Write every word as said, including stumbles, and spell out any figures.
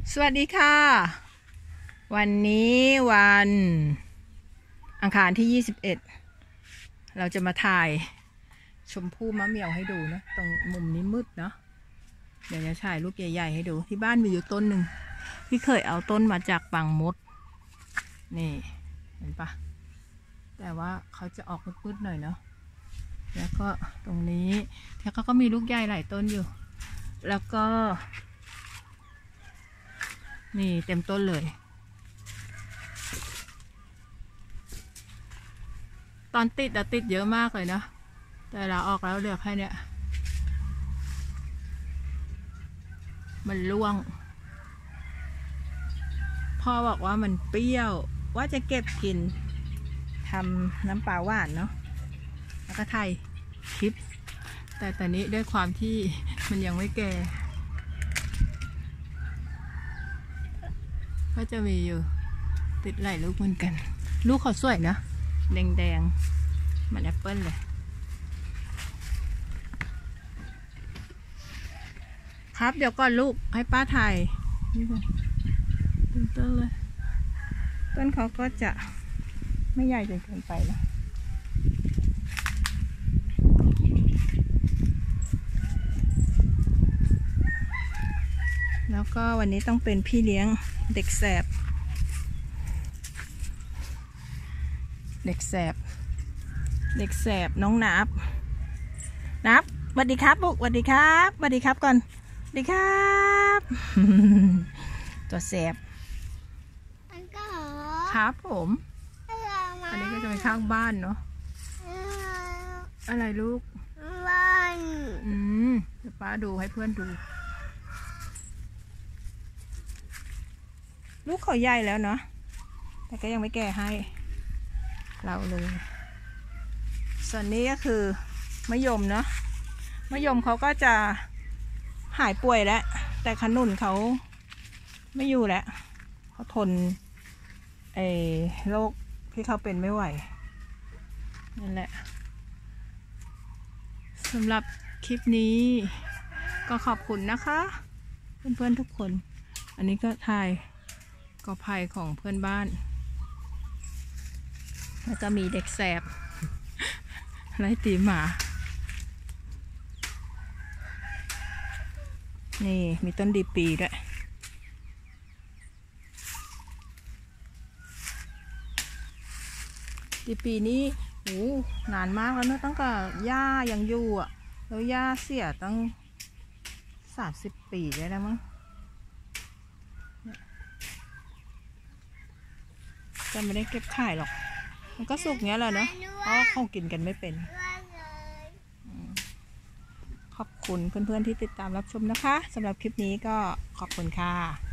สวัสดีค่ะวันนี้วันอังคารที่ยี่สิบเอ็ดเราจะมาถ่ายชมพู่มะเหมี่ยวให้ดูนะตรงมุมนี้มืดเนาะเดี๋ยวจะถ่ายรูปใหญ่ๆให้ดูที่บ้านมีอยู่ต้นหนึ่งที่เคยเอาต้นมาจากบางมดนี่เห็นปะแต่ว่าเขาจะออกมืดๆหน่อยเนาะแล้วก็ตรงนี้แล้วเขาก็มีลูกใหญ่หลายต้นอยู่แล้วก็นี่เต็มต้นเลยตอนติดอะติดเยอะมากเลยนะแต่เราออกแล้วเหลือแค่เนี้ยมันร่วงพ่อบอกว่ามันเปรี้ยวว่าจะเก็บกินทำน้ำปลาหวานเนาะแล้วก็ไทยคลิปแต่ตอนนี้ด้วยความที่มันยังไม่แก่ก็จะมีอยู่ติดหลายลูกเหมือนกันลูกเขาสวยนะแดงๆเหมือนแอปเปิ้ลเลยครับเดี๋ยวก่อนลูกให้ป้าถ่ายนี่ก่อนต้นเลยต้นเขาก็จะไม่ใหญ่จนเกินไปนะแล้วก็วันนี้ต้องเป็นพี่เลี้ยงเด็กแสบเด็กแสบเด็กแสบน้องนับนับสวัสดีครับบุกสวัสดีครับสวัสดีครับก่อนสวัสดีครับตัวแสบครับผมอันนี้ก็จะเป็นข้างบ้านเนาะอะไรลูกบ้านอืมเดี๋ยวป้าดูให้เพื่อนดูลูกเขาใหญ่แล้วเนาะแต่ก็ยังไม่แก่ให้เราเลยส่วนนี้ก็คือมะยมเนาะมะยมเขาก็จะหายป่วยแล้วแต่ขนุนเขาไม่อยู่แล้วเขาทนไอ้โรคที่เขาเป็นไม่ไหวนั่นแหละสำหรับคลิปนี้ก็ขอบคุณนะคะเพื่อนๆทุกคนอันนี้ก็ถ่ายกอไผ่ของเพื่อนบ้านแล้วก็มีเด็กแสบไล่ตีหมานี่มีต้นดีปีด้วยดีปีนี้โอ้นานมากแล้วเนอะตั้งแต่ย่ายังอยู่อ่ะแล้วย่าเสียตั้งสามสิบปีได้แล้วมั้งจะไม่ได้เก็บขายหรอกมันก็สุกเงี้ยแหละเนาะเพราะเขากินกันไม่เป็นขอบคุณเพื่อนๆที่ติดตามรับชมนะคะสำหรับคลิปนี้ก็ขอบคุณค่ะ